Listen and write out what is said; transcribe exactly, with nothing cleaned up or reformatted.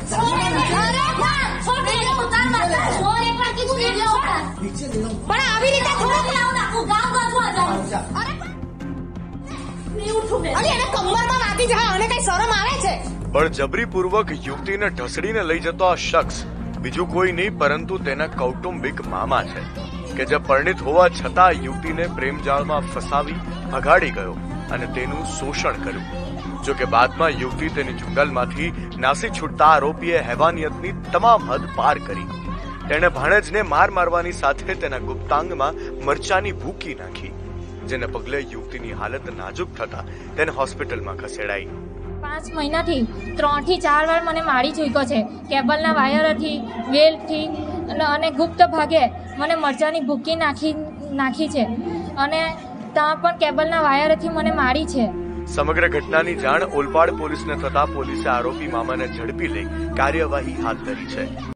પણ આવી રીતે એને કમરમાં વાગી જાય અને કઈ શરમ આવે છે? પણ જબરીપૂર્વક યુવતીને ઢસડીને લઈ જતો આ શખ્સ બીજું કોઈ નહીં પરંતુ તેના કૌટુંબિક મામા છે કે જે પરિણીત હોવા છતાં યુવતીને પ્રેમજાળમાં ફસાવી ભગાડી ગયો અને તેનું શોષણ કર્યું. જો કે બાદમાં યુવતી તેની જંગલમાંથી નાસી છૂટતા આરોપીએ હેવાનિયતની તમામ હદ પાર કરી. તેણે ભાણેજને માર મારવાની સાથે તેના ગુપ્તાંગમાં મરચાની ભૂકી નાખી, જેને પગલે યુવતીની હાલત નાજુક થતા તેને હોસ્પિટલમાં ખસેડાઈ. પાંચ મહિનાથી ત્રણ થી ચાર વાર મને મારી ચૂક્યો છે. કેબલના વાયરથી, વેલથી અને ગુપ્ત ભાગે મને મરચાની ભૂકી નાખી નાખી છે અને ત્યાં પણ કેબલના વાયરથી મને મારી છે. સમગ્ર ઘટનાની જાણ ઓલપાડ પોલીસને થતા પોલીસે આરોપી મામાને ઝડપી લઈ કાર્યવાહી હાથ ધરી છે.